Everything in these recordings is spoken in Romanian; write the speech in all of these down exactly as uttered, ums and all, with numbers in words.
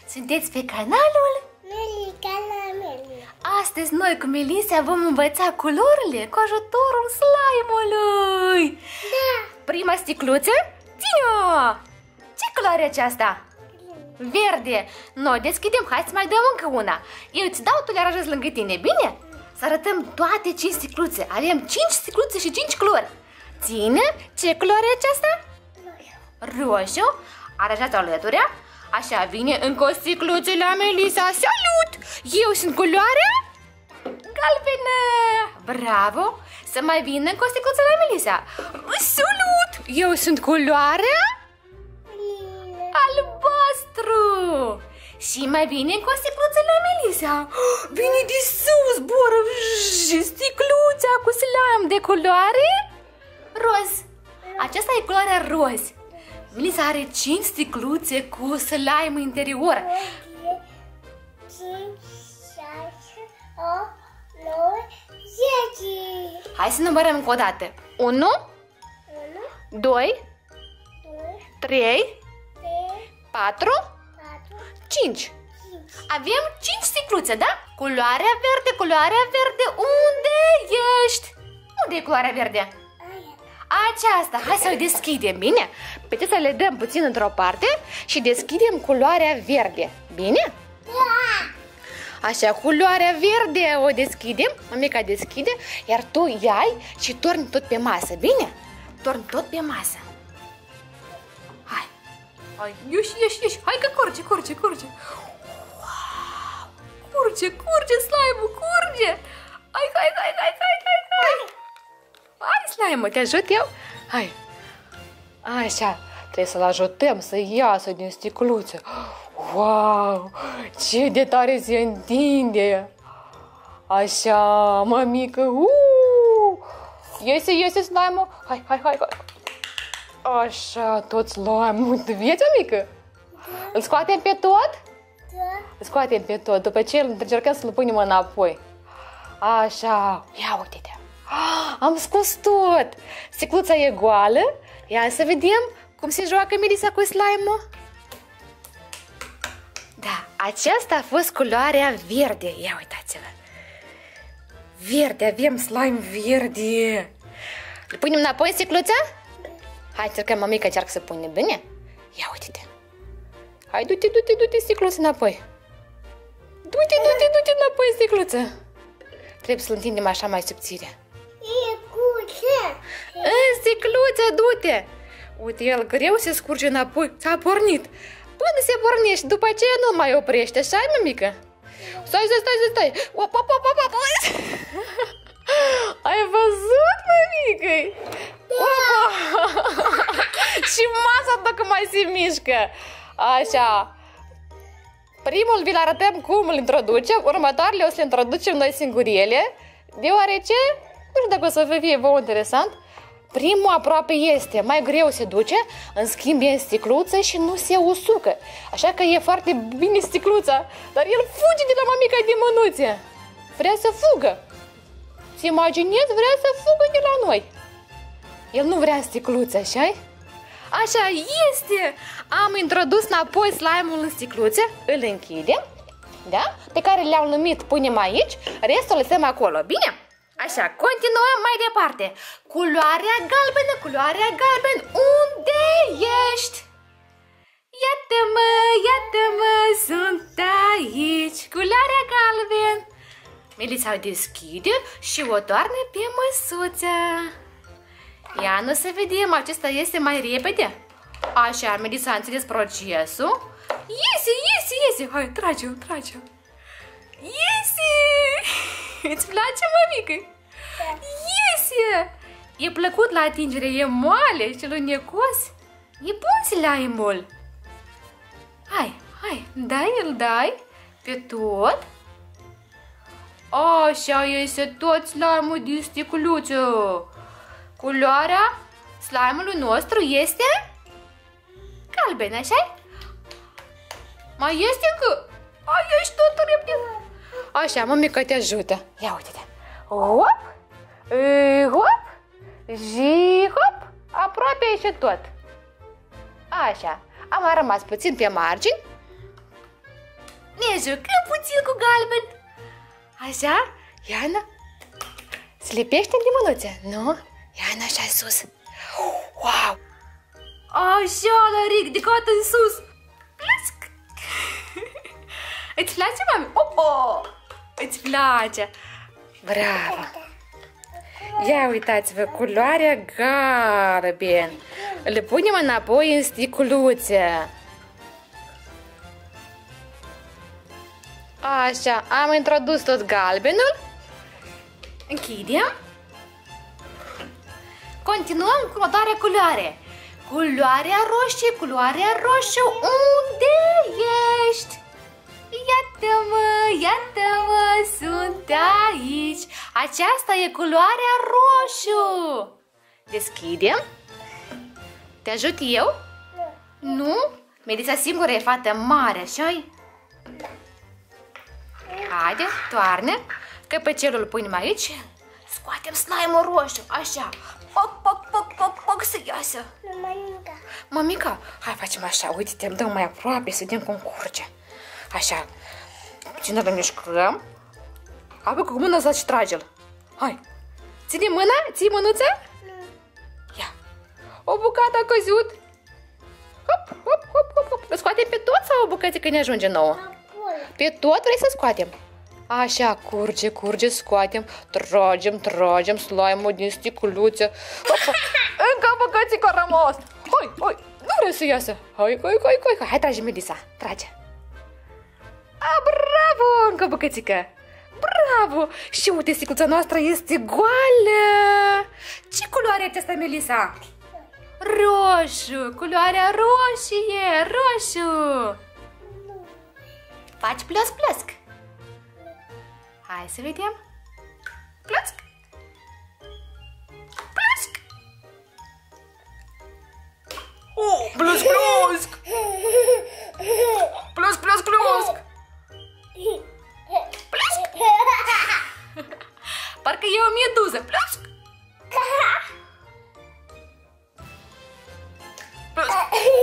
Sunteți pe canalul Melica la Meli. Astăzi noi cu Melisa vom învăța culorile cu ajutorul slime-ului. Da. Prima sticluță, ține-o! Ce culoare e aceasta? Verde. Noi deschidem, hai să mai dăm încă una. Eu îți dau, tu le aranjezi lângă tine, bine? Să arătăm toate cinci sticluțe. Avem cinci sticluțe și cinci culori. Ține, ce culoare e aceasta? Roșu. Aranjați alăturea. Așa, vine încă o sticluță la Melisa. Salut! Eu sunt culoarea galbenă. Bravo! Să mai vină încă o sticluță la Melisa. Salut! Eu sunt culoarea albastru. Și mai vine încă o sticluță la Melisa. Vine de sus, zboară sticluța cu slime de culoare roz. Aceasta e culoarea roz. Melisa are cinci sticluțe cu slime în interior. cinci, șase, opt, nouă, zece. Hai să numărăm încă o dată. unu, unu, doi, doi, trei, trei, patru, patru, cinci. cinci. Avem cinci sticluțe, da? Culoarea verde, culoarea verde, unde ești? Unde e culoarea verde? Aceasta, hai să o deschidem, bine? Puteți să le dăm puțin într-o parte și deschidem culoarea verde, bine? Așa, culoarea verde o deschidem, mămica deschide, iar tu iai și torni tot pe masă, bine? Torni tot pe masă. Hai, hai, ieși, ieși, ieși, hai că curge, curge, curge. Wow, curge, curge slime-ul, curge. Hai, hai, hai, hai, hai, hai, hai. Hai, slime, te ajut eu? Hai. Așa, trebuie să-l ajutăm să iasă din sticluță. Wow, ce de tare se întinde. Așa, mămică. Uh! Iese, iese slime-ul. Hai, hai, hai, hai. Așa, tot slime-ul. Vezi, mămică? Îl scoatem pe tot? Da. Îl scoatem pe tot. După ce încercăm să-l punem înapoi. Așa, ia uite-te. Am scos tot. Sticluța e goală. Ia să vedem cum se joacă Melisa cu slime-ul. Da, aceasta a fost culoarea verde. Ia uitați-vă. Verde, avem slime verde. Îl punem înapoi în sticluța? Hai, încercăm, mămica încearcă să pune, bine? Ia uite-te. Hai, du-te, du-te, du-te sticluța înapoi. Du-te, du-te, du-te înapoi în sticluță. Trebuie să-l întindem așa mai subțire. E cuță. În sticluță, du-te! Uite, el greu se scurge înapoi. S-a pornit. Până se pornește, după aceea nu mai oprește. Așa-i, mămică? Stai, stai, stai, stai! Op, op, op, op, op. Ai văzut, mămică? Și masa dacă mai se mișcă. Așa. Primul vi-l arătăm cum îl introducem. Următoarele o să le introducem noi singuriele. Deoarece, nu știu dacă o să vă fie vouă interesant, primul aproape este, mai greu se duce, în schimb e în sticluță și nu se usucă. Așa că e foarte bine sticluța, dar el fuge de la mămica de mânuțe. Vrea să fugă. Ți imaginezi, vrea să fugă de la noi. El nu vrea în sticluță, așa-i? Așa este! Am introdus înapoi slime-ul în sticluță, îl închidem, da? Pe care le-am numit punem aici, restul lăsăm acolo, bine? Așa, continuăm mai departe. Culoarea galbenă, culoarea galbenă, unde ești? Iată-mă, iată-mă, sunt aici, culoarea galbenă. Melisa o deschide și o toarnă pe măsuță. Ia nu să vedem, acesta este mai repede. Așa, Melisa a înțeles procesul. Iese, iese, iese, hai, trage-o, trage-o. Iese! Îți place, mămică? Da. Iese! E plăcut la atingere, e moale și lunecos. E bun slime-ul. Hai, hai, dai, îl dai pe tot. Așa iese tot slime-ul din sticluță. Culoarea slime-ului nostru este galben, așa-i? Mai este încă? Ai, ești tot repede. Așa, mămica te ajută. Ia uite-te. Hop, e, hop, și hop, aproape și tot. Așa, am rămas puțin pe margini. Ne jucăm puțin cu galben. Așa, Iana se lipește în mânuțe, nu? Iana așa sus. Wow! Așa, l-a ridicat în sus. Plesc! Îți place, mami? Opo! Îți place? Bravo! Ia uitați-vă, culoarea galben. Le punem înapoi în sticluțe. Așa, am introdus tot galbenul. Închidem. Continuăm cu următoarea culoare. Culoarea roșie, culoarea roșu, unde ești? Iată-mă, iată-mă, sunt aici. Aceasta e culoarea roșu. Deschidem. Te ajut eu? Nu. Nu? Melissa singură e fată mare, așa-i? Haide, toarne. Căpăcelul îl punem aici. Scoatem slime-ul roșu, așa. Poc, poc, poc, poc, poc, să iasă. Mămica. Mămica, hai facem așa, uite, te-am dăm mai aproape, să vedem cum curge. Așa, puțin îl mișcăm. Apoi cu mâna să-ți trage-l. Hai, ține mâna, ții mânuța? Ia, o bucată a căzut. Hop, hop, hop, hop, hop. Îl scoatem pe tot sau o bucățică ne ajunge nouă? Pe tot vrei să scoatem? Așa, curge, curge, scoatem, tragem, tragem slime-ul din sticluță. Încă o bucățică a rămas. Hai, hai, nu vrei să iasă. Hai, hai, hai, hai, hai, hai, trage, Melissa, trage. A, bravo, încă o bucățică. Bravo! Și uite, sticluța noastră este goală. Ce culoare e aceasta, Melissa? Roșu, culoarea roșie, roșu. Faci plăsc, plăsc. Hai să vedem. Plăsc. Plăsc. Oh, plăsc, plăsc. Plăsc, plăsc, plăsc. Plăsc. Parcă e o meduză. Plăsc. Plăsc.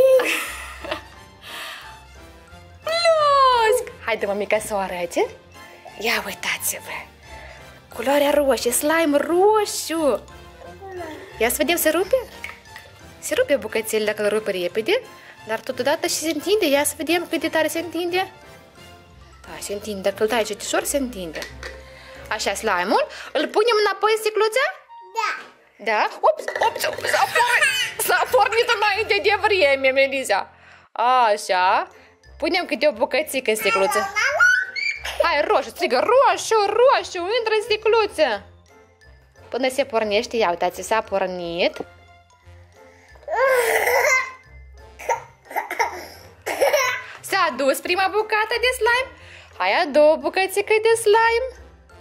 Plăsc. Haide, mămica, să o arăte. Ia uitați-vă. Culoarea roșie, slime roșu. Ia să vedem, se rupe? Se rupe bucățele dacă îl rupe repede, dar totodată și se întinde. Ia să vedem cât de tare se întinde. Da, se întinde. Dacă îl tai cetișor, se întinde. Așa, slime-ul. Îl punem înapoi în sticluță? Da. Da? Ups, ups, ups, s-a pornit. S-a pornit înainte de vreme, Melissa. Așa. Punem câte o bucățică în sticluță. Hai, roșu, strigă, roșu, roșu, intră în sticluță. Până se pornește, ia uitați, s-a pornit. S-a dus prima bucată de slime. Hai, a doua bucățică de slime.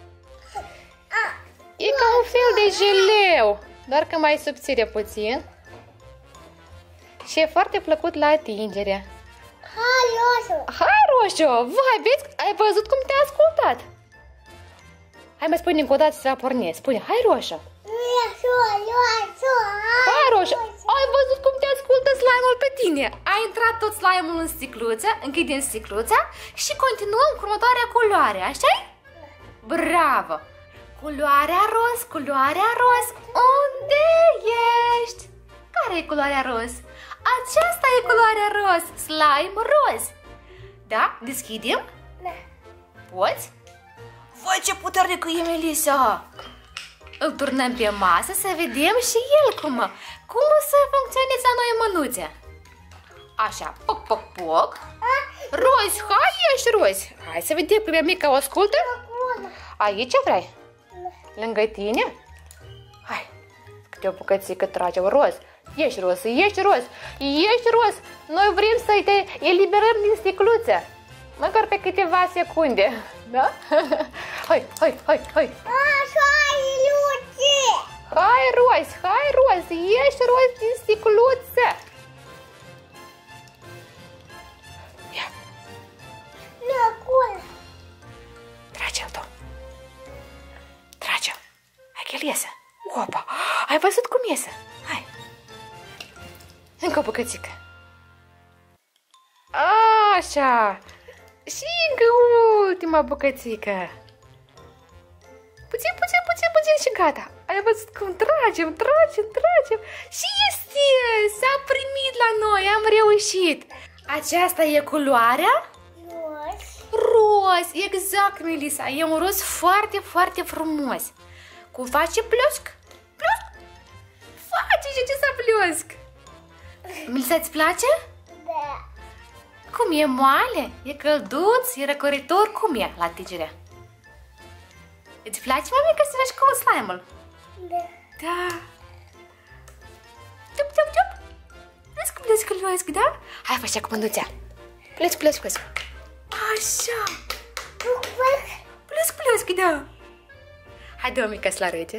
E ca un fel de geleu, doar că mai subțire puțin. Și e foarte plăcut la atingere. Hai, roșu. Hai, roșu! Vai, vezi? Ai văzut cum te-a ascultat? Hai, mai spune încă o dată să va porni. Spune, hai, roșu! Roșu, roșu. Hai, roșu! Ai văzut cum te ascultă slime-ul pe tine? A intrat tot slime-ul în sticluță, închidem sticluța și continuăm cu următoarea culoare, așa-i? Bravo! Culoarea roz, culoarea roz, unde ești? Care e culoarea roz? Aceasta e culoarea roz, slime roz. Da? Deschidem? Da. Poți? Vai, ce puternică e, Melissa! Îl turnăm pe masă să vedem și el cum, cum o să funcționeze la noi mânuțe. Așa, poc, poc, poc. Roz, hai, ești roz. Hai să vedem că mica o ascultă. Aici vrei? Lângă tine? Hai, câte o bucățică tragem roz. Ești roz, ești roz, ești roz. Noi vrem să te eliberăm din sticluță. Măcar pe câteva secunde. Da? Hai, hai, hai, hai. Așa, Luci. Hai, roz, hai, roz, ești roz din sticluță. Ia. Nu, acolo. Trage-l tu. Trage-l. Hai că el iese. Opa, ai văzut cum iese? Hai. Încă o bucățică. Așa. Și încă ultima bucățică. Puțin, puțin, puțin, puțin și gata. Ai văzut cum tragem, tragem, tragem. Și este, s-a primit la noi, am reușit. Aceasta e culoarea? Roz. Roz, exact, Melissa. E un roz foarte, foarte frumos. Cum face plosc? Plosc? Face și acesta plosc. Melissa, îți place? Da. Cum e moale? E călduț? E răcoritor? Cum e la atingerea? Îți place, mami, că să faci cu slime-ul? Da. Da. Tup, tup, tup. Plesc, plesc, plesc, da? Hai, faci cu mânuța. Plesc, plesc, plesc. Așa. Plesc, plesc, da. Hai, dă-o mică să-l arăte.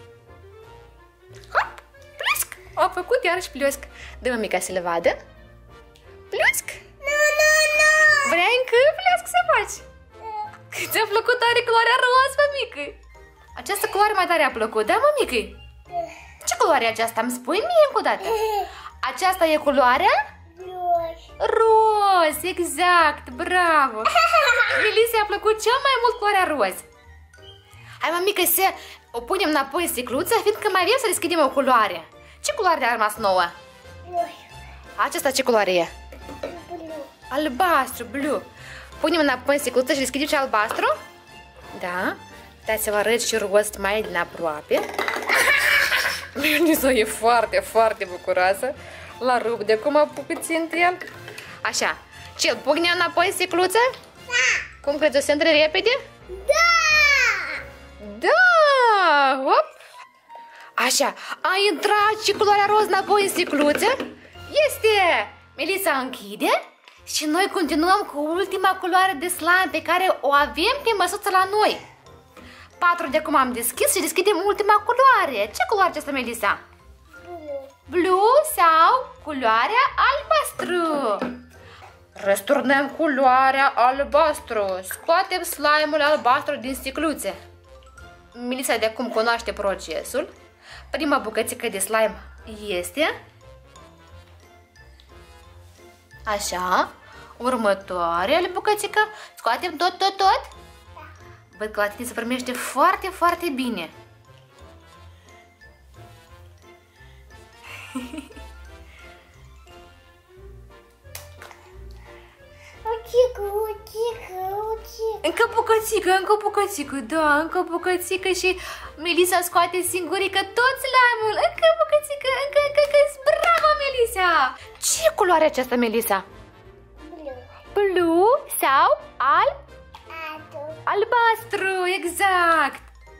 Hop, plesc. A făcut iarăși plesc. Dă-o mică să le vadă. Plesc. Nu, nu, nu. Vrei încă plesc să faci? Ți-a plăcut tare culoarea roz, mămică? Această culoare mai tare a plăcut, da, mămică? Ce culoare e aceasta? Îmi spui mie încă o dată. Aceasta e culoarea? Roz. Roz, exact, bravo. Melissa i-a plăcut cel mai mult culoarea roz. Hai, mămică, să o punem înapoi în sticluță, fiindcă mai vrem să deschidem o culoare. Ce culoare a rămas nouă? Roz. Aceasta ce culoare e? Blue. Albastru, blue. Punem înapoi în sticluță și deschidem și albastru? Da. Dați să vă arăt și roz mai din aproape. Melissa e foarte, foarte bucuroasă. La rup de cum a puțin el. Așa. Ce, îl punem înapoi în sticluță? Da. Cum crezi, o să intre repede? Da. Da! Hop! Așa, a intrat și culoarea roz înapoi în sticluță? Este! Melissa închide și noi continuăm cu ultima culoare de slime pe care o avem pe măsuță la noi. Patru de acum am deschis și deschidem ultima culoare. Ce culoare este, Melissa? Blue. Blue sau culoarea albastru? Răsturnăm culoarea albastru. Scoatem slime-ul albastru din sticluțe. Melissa de acum cunoaște procesul. Prima bucățică de slime este așa. Următoarea bucățică. Scoatem tot, tot, tot. Văd că la tine se primește foarte, foarte bine. Ucică, ucică, ucică. Încă bucățică, încă bucățică, da, încă bucățică și Melissa scoate singurică tot slime-ul. Încă bucățică, încă, încă, încă, bravo, Melissa! Ce culoare aceasta, Melissa? Blue. Blue sau alb? Adu. Albastru, exact!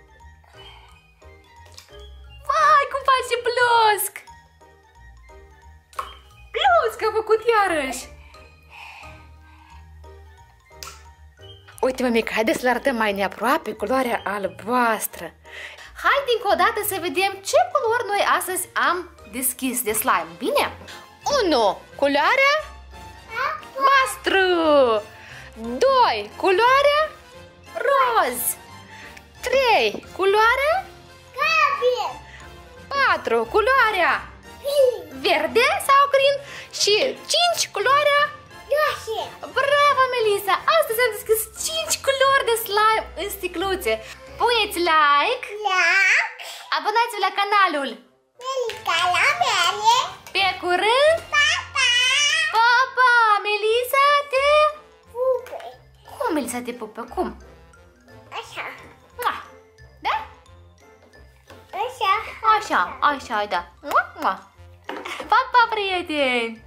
Vai, cum face plosc! Plosc a făcut iarăși! Uite, mămică, haideți să le arătăm mai neaproape culoarea albastră. Haide încă o dată să vedem ce culori noi astăzi am deschis de slime, bine? unu. Culoarea albastru. doi. Culoarea roz. trei. Culoarea Galben. patru. Culoarea verde sau green. Și cinci. Culoarea Roșie. bravo, Melissa! Astăzi am deschis cinci culori de slime în sticluțe. Puneți like, Like. abonați-vă la canalul. Melica la mele. Pe curând! Pa, pa. Pa, pa! Melissa te... Pupe. Cum, Melissa, te pupă? Cum? Așa. Mua. Da? Așa. Așa, așa, da. Mua, mua. Pa, pa, prieteni!